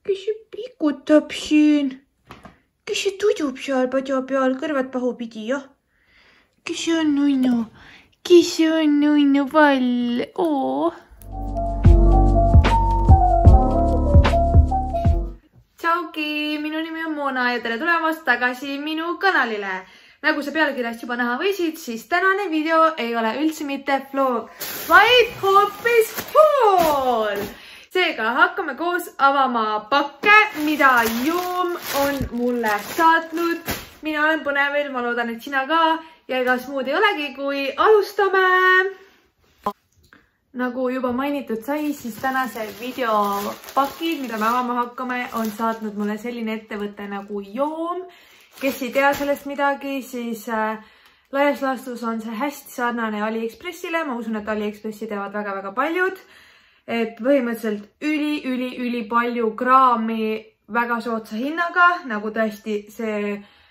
Kes see pikutab siin? Kes see tudub seal padja peal kõrvad pahupidi, jah? Kes see on, nunnu? Kes see on, nunnu pall? Oo! Tšauki! Minu nimi on Mona ja tere tulemast tagasi minu kanalile. Nagu sa pealkirjast juba näha võisid, siis tänane video ei ole üldse mitte vlog, vaid hoopis haul! Seega hakkame koos avama pakke, mida Joom on mulle saatnud. Mina olen põnevil, ma loodan, et sina ka. Ja egas muud ei olegi, kui alustame! Nagu juba mainitud sai, siis tänase video pakid, mida me avama hakkame, on saatnud mulle selline ettevõte nagu Joom. Kes ei tea sellest midagi, siis laias laastus on see hästi sarnane AliExpressile. Ma usun, et AliExpressi teevad väga-väga paljud. Et põhimõtteliselt üli palju kraami väga sootsa hinnaga, nagu tõesti see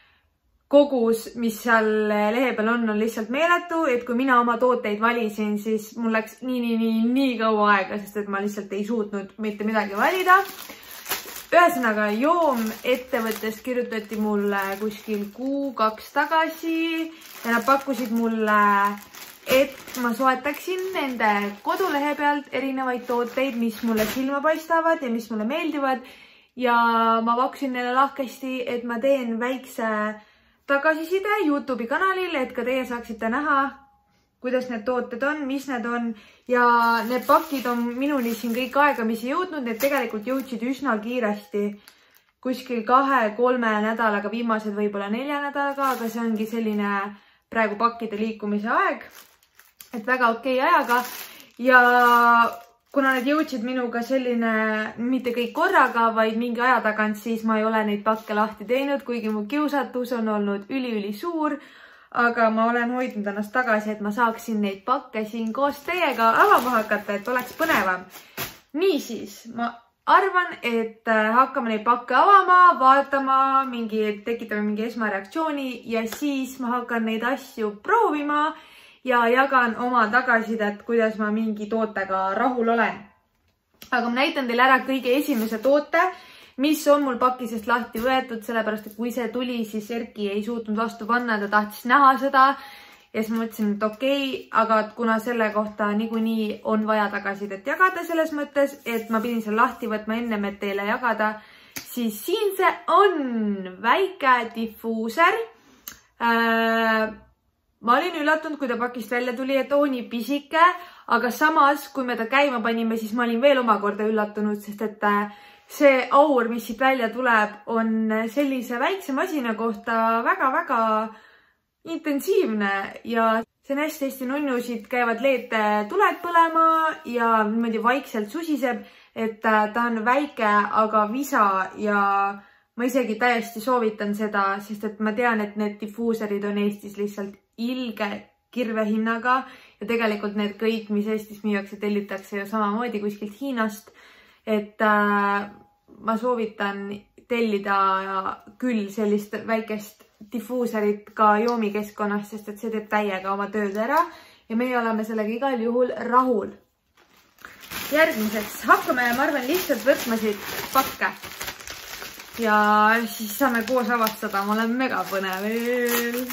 kogus, mis seal lehe peal on lihtsalt meeletu, et kui mina oma tooteid valisin, siis mul läks nii kaua aega, sest et ma lihtsalt ei suutnud mitte midagi valida. Ühesõnaga, Joom ettevõttest kirjutati mulle kuskil kuu-kaks tagasi ja nad pakkusid mulle, et ma soetaksin nende kodulehe pealt erinevaid tooteid, mis mulle silma paistavad ja mis mulle meeldivad. Ja ma pakkusin neile lahkesti, et ma teen väikse tagasiside YouTube'i kanalil, et ka teie saaksite näha, kuidas need tooted on, mis need on. Ja need pakid on minuni siin kõik aegamisi jõudnud. Need tegelikult jõudsid üsna kiiresti. Kuskil 2-3 nädalaga, viimased võib-olla 4 nädalaga, aga see ongi selline praegu pakkide liikumise aeg. Et väga okei ajaga. Ja kuna need jõudsid minuga selline, mitte kõik korraga, vaid mingi aja tagant, siis ma ei ole neid pakke lahti teinud, kuigi mu kiusatus on olnud üli suur. Aga ma olen hoidnud ennast tagasi, et ma saaksin neid pakke siin koos teiega avama hakata, et oleks põnevam. Niisiis, ma arvan, et hakkame neid pakke avama, vaatama, tekitame mingi esmareaktsiooni ja siis ma hakkan neid asju proovima ja jagan oma tagasisidet, kuidas ma mingi tootega rahul olen. Aga ma näitan teile ära kõige esimese toote, mis on mul pakisest lahti võetud, sellepärast, et kui see tuli, siis Erki ei suutnud vastu panna, ta tahtis näha seda. Ja siis ma mõtlesin, et okei, aga kuna selle kohta niikuinii on vaja tagasisidet jagada selles mõttes, et ma pidin selle lahti võtma ennem, et teile jagada, siis siin see on väike diffuuser. Ma olin üllatunud, kui ta pakist välja tuli, et nii pisike, aga samas, kui me ta käima panime, siis ma olin veel omakorda üllatunud, sest et see aur, mis siit välja tuleb, on sellise väikse masina kohta väga-väga intensiivne ja see on hästi nunnusid, käivad LED-tuled põlema ja niimoodi vaikselt susiseb, et ta on väike, aga visa ja ma isegi täiesti soovitan seda, sest et ma tean, et need diffuuserid on Eestis lihtsalt ilge kirvehinnaga ja tegelikult need kõik, mis Eestis müüakse, tellitakse ju samamoodi kuskilt Hiinast, et ma soovitan tellida küll sellist väikest diffuuserit ka Joomi keskkonnas, sest et see teeb täiega oma tööd ära ja meie oleme sellega igal juhul rahul. Järgmiseks hakkame, ma arvan, lihtsalt võtma siit pakke ja siis saame koos avastada, ma olen mega põnevil.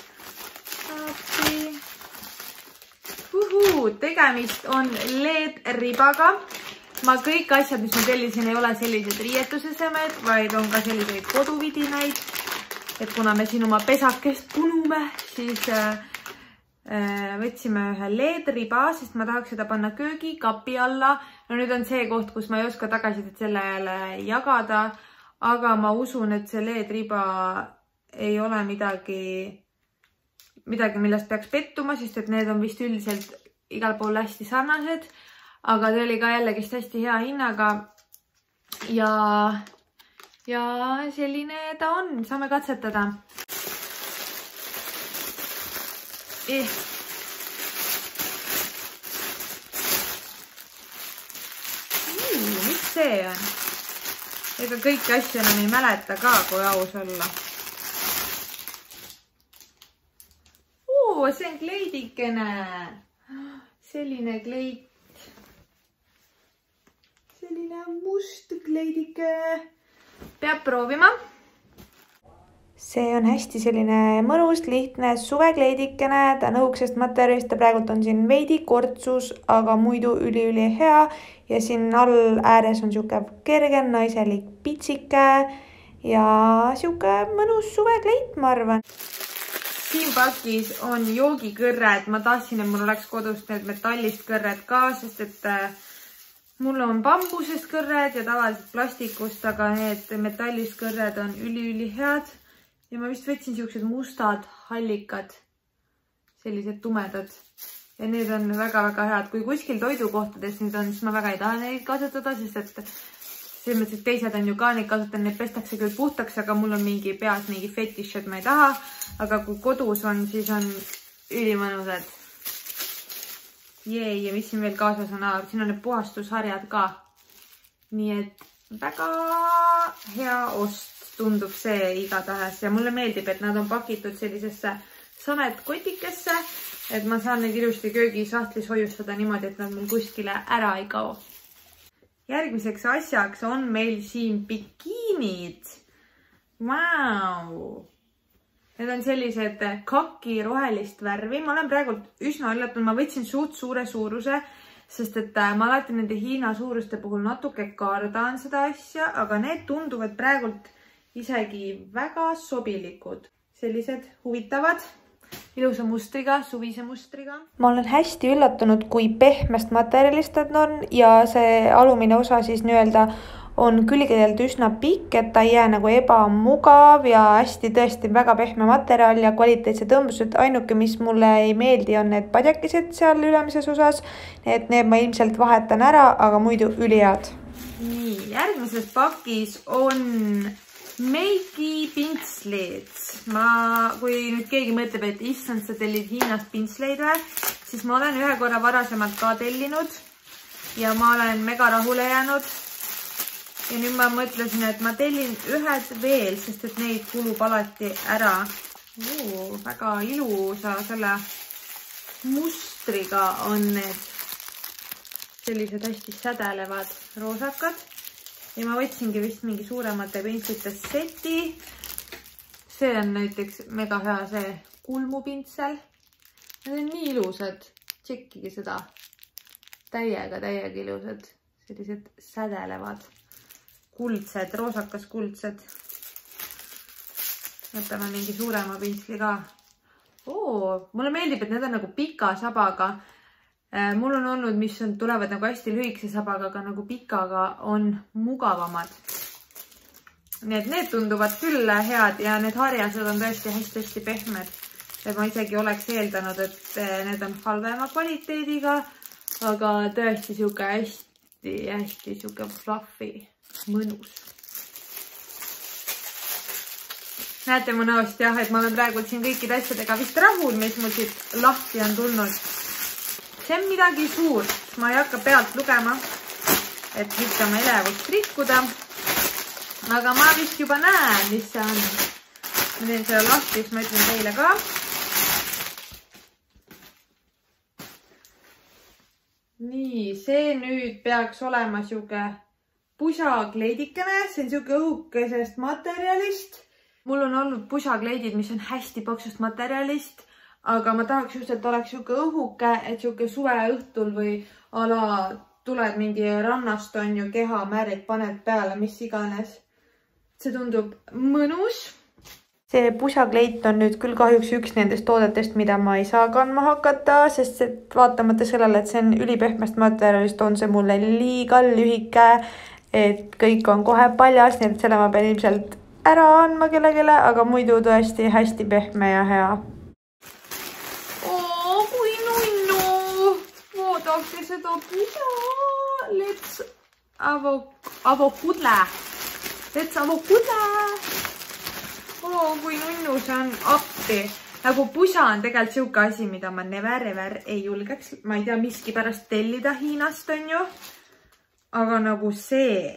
Tegemist on LED-ribaga. Ma kõik asjad, mis ma tellisin, ei ole sellised riietusesemed, vaid on ka selliseid koduvidinaid. Et kuna me siin oma pesakest punume, siis võtsime ühe LED-riba, sest ma tahaks seda panna köögikapi alla. No nüüd on see koht, kus ma ei oska tagasisidet sellele jagada, aga ma usun, et see LED-riba ei ole midagi, millest peaks pettuma, sest et need on vist üldiselt igal pool hästi sarnased. Aga ta oli ka jällegi hästi hea hinnaga ja selline ta on, saame katsetada. Mis see on? Ega kõiki asju enam ei mäleta ka, kui aus olla. See on kleidikene. Selline kleit. selline must kleidike. Peab proovima. See on hästi selline mõnus, lihtne suvekleidikene. Ta on õhuksest materjalist. Ta praegult on siin veidi kortsus, aga muidu üli hea. Ja siin all ääres on siuke kerge naiselik pitsike ja siuke mõnus suvekleit, ma arvan. Siin pakis on joogikõrred. Ma tahtsin, et mul oleks kodus need metallist kõrred ka, sest et mul on bambusest kõrred ja tavaliselt plastikust, aga need metallist kõrred on üli head. Ja ma vist võtsin siuksed mustad hallikad, sellised tumedad. Ja need on väga head. Kui kuskil toidukohtades need on, siis ma väga ei taha neid kasutada, sest et selles mõttes, et teised on ju ka neid kasutada, need pestakse küll puhtaks, aga mul on mingi peas mingi fetiš, et ma ei taha. Aga kui kodus on, siis on ülimõnusad. Ja mis siin veel kaasas on? Siin on need puhastusharjad ka. Nii et väga hea ost. Tundub see igatahes ja mulle meeldib, et nad on pakitud sellisesse sametkotikesse, et ma saan neid ilusti köögisahtlis hoiustada niimoodi, et nad mul kuskile ära ei kao. Järgmiseks asjaks on meil siin bikiinid. Vau! Need on sellised kaki rohelist värvi. Ma olen praegult üsna üllatunud. Ma võtsin suht suure suuruse, sest et ma alati nende Hiina suuruste puhul natuke kardan seda asja, aga need tunduvad praegult isegi väga sobilikud. Sellised huvitavad, ilusa mustriga, suvise mustriga. Ma olen hästi üllatunud, kui pehmest materjalist nad on ja see alumine osa siis nii-öelda on külgedelt üsna pikk, et ta ei jää nagu ebamugav ja hästi tõesti väga pehme materjal ja kvaliteetse tõmbused. Ainuke, mis mulle ei meeldi, on need padjakesed seal ülemises osas. Need ma ilmselt vahetan ära, aga muidu ülihead. Nii, järgmises pakis on Meiki pintslid. Kui nüüd keegi mõtleb, et issand, sa tellid Hiinast pintsleid või, siis ma olen ühe korra varasemalt ka tellinud ja ma olen mega rahule jäänud. Ja nüüd ma mõtlesin, et ma tellin ühed veel, sest et neid kulub alati ära. Väga ilusa selle mustriga on need sellised hästi sädelevad roosakad. Ja ma võtsingi vist mingi suuremate pintslite seti. See on näiteks mega hea see kulmupintsel. Need on nii ilusad. Tšekkige seda. Täiega ilusad. Sellised sädelevad. Kuldsed, roosakas kuldsed. Võtame mingi suurema pintsli ka. Mulle meeldib, et need on nagu pika sabaga. Mul on olnud, mis tulevad nagu hästi lühikese sabaga, aga nagu pikaga on mugavamad. Nii et need tunduvad küll head ja need harjased on tõesti hästi pehmed. Et ma isegi oleks eeldanud, et need on halvema kvaliteediga, aga tõesti siuke hästi siuke fluffy, mõnus. Näete mu näost jah, et ma olen praegult siin kõikide asjadega vist rahul, mis mul siit lahti on tulnud. See on midagi suurt. Ma ei hakka pealt lugema, et mitte oma elevust rikkuda. Aga ma vist juba näen, mis see on. Ma teen selle lahti, siis ma ütlen teile ka. Nii, see nüüd peaks olema siuke pusakleidikene. See on siuke õhukesest materjalist. Mul on olnud pusakleidid, mis on hästi paksust materjalist. Aga ma tahaks just, et oleks siuke õhuke, et siuke suve õhtul või ala tuled mingi rannast on ju kehamäärid, paned peale, mis iganes. See tundub mõnus. See pusakleit on nüüd küll kahjuks üks nendest toodetest, mida ma ei saa kandma hakata, sest vaatamata sellele, et see on ülipehmest materjalist, on see mulle liiga lühike, et kõik on kohe paljas, nii et selle ma pean ilmselt ära andma kellegele, aga muidu tõesti hästi pehme ja hea. Vaadake seda pusa. Let's avokudle. Kui nunnu see on appi. Nagu pusa on tegelikult siuke asi, mida ma never ei julgeks. Ma ei tea, miski pärast tellida Hiinast on ju. Aga nagu see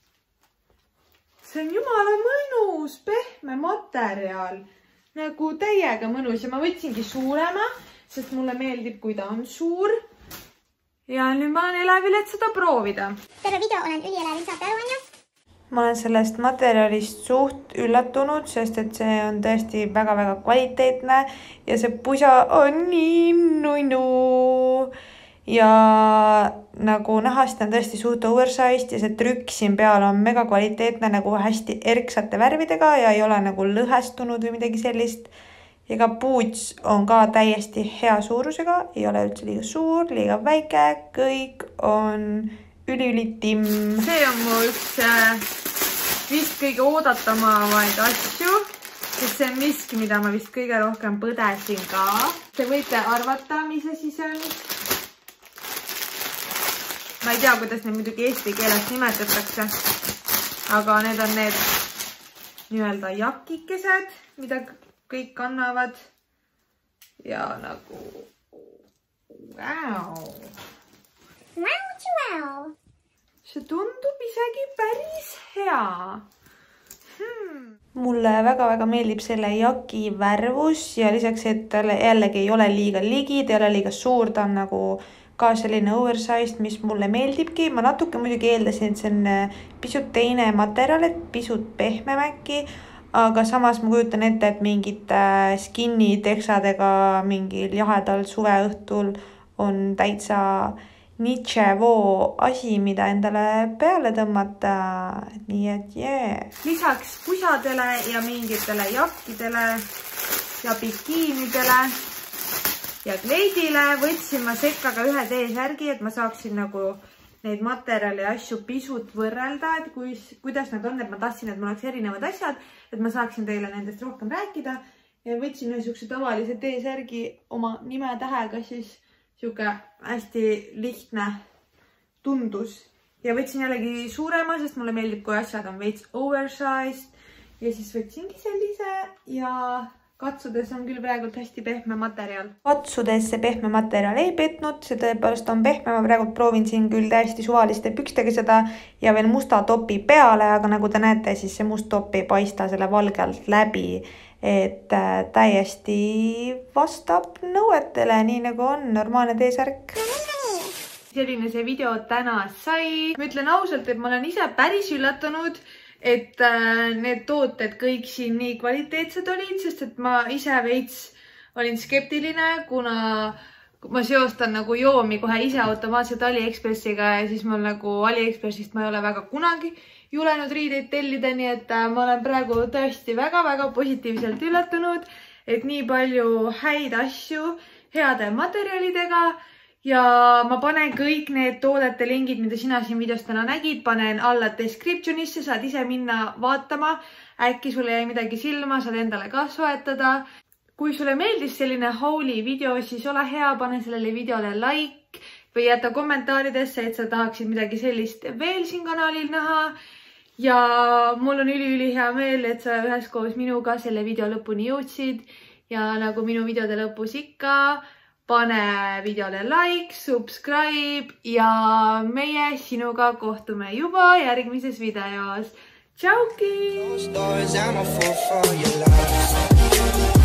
on jumala mõnus, pehme materjal. Nagu täiega mõnus ja ma võtsingi suurema, sest mulle meeldib, kui ta on suur. Ja nüüd ma olen elevil, et seda proovida. Terve video olen ülielevil, saate aru, onju? Ma olen sellest materjalist suht üllatunud, sest et see on tõesti väga-väga kvaliteetne ja see pusa on nii nunnu. Ja nagu nahast on tõesti suht oversized ja see trükk siin peal on mega kvaliteetne, nagu hästi erksate värvidega ja ei ole nagu lõhestunud või midagi sellist. Ja ka puuts on ka täiesti hea suurusega, ei ole üldse liiga suur, liiga väike, kõik on üli-timm. See on mu üks vist kõige oodatamavaid asju, sest see on miski, mida ma vist kõige rohkem põdesin ka. Te võite arvata, mis see siis on. Ma ei tea, kuidas neid muidugi eesti keeles nimetatakse, aga need on need nii-öelda jakikesed, mida kõik kannavad. Ja nagu... Wow. See tundub isegi päris hea. Mulle väga-väga meeldib selle jaki värvus ja lisaks, et talle jällegi ei ole liiga ligi, ta ei ole liiga suur, ta on nagu ka selline oversized, mis mulle meeldibki. Ma natuke muidugi eeldasin, et see on pisut teine materjal, et pisut pehmem äkki, aga samas ma kujutan ette, et mingid skinny teksadega mingil jahedal suveõhtul on täitsa Nichevoo asi, mida endale peale tõmmata. Nii et Lisaks pusadele ja mingitele jakkidele ja bikiinidele ja kleidile võtsin ma sekka ka ühe T-särgi, et ma saaksin nagu neid materjali ja asju pisut võrrelda, et kuidas nad on, et ma tahtsin, et mul oleks erinevad asjad, et ma saaksin teile nendest rohkem rääkida. Ja võtsin ühe sihukese tavalise T-särgi oma nimetähega, siis sihuke hästi lihtne tundus. Ja võtsin jällegi suurema, sest mulle meeldib, kui asjad on veits oversized. Ja siis võtsingi sellise ja katsudes on küll praegult hästi pehme materjal. Katsudes see pehme materjal ei petnud, see tõepoolest on pehme. Ma praegult proovin siin küll täiesti suvaliste pükstega seda ja veel musta topi peale, aga nagu te näete, siis see must top ei paista selle valgelt läbi. Et täiesti vastab nõuetele, nii nagu on normaalne T-särk. Selline see video täna sai. Ma ütlen ausalt, et ma olen ise päris üllatunud, et need tooted kõik siin nii kvaliteetsed olid, sest et ma ise veits olin skeptiline, kuna ma seostan nagu joomi kohe ise automaatselt AliExpressiga ja siis mul nagu AliExpressist ma ei ole väga kunagi julenud riideid tellida, nii et ma olen praegu tõesti väga-väga positiivselt üllatunud, et nii palju häid asju heade materjalidega ja ma panen kõik need toodete lingid, mida sina siin videos täna nägid, panen alla descriptionisse, saad ise minna vaatama, äkki sulle jäi midagi silma, saad endale ka soetada. Kui sulle meeldis selline hauli video, siis ole hea, pane sellele videole like või jäta kommentaaridesse, et sa tahaksid midagi sellist veel siin kanalil näha. Ja mul on üli hea meel, et sa üheskoos minuga selle video lõpuni jõudsid ja nagu minu videode lõpus ikka, pane videole like, subscribe ja meie sinuga kohtume juba järgmises videos. Tšauki!